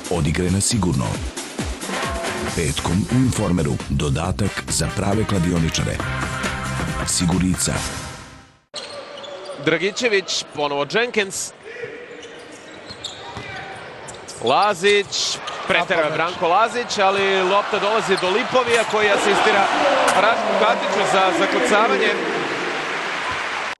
Odigraj na sigurno. Petkom u Informeru dodatak za prave kladioničare. Sigurica. Dragićević, ponovo Jenkins. Lazić, preterao Branko Lazić, ali lopta dolazi do Lipovija koji asistira Rašku Katiću za zakucavanje.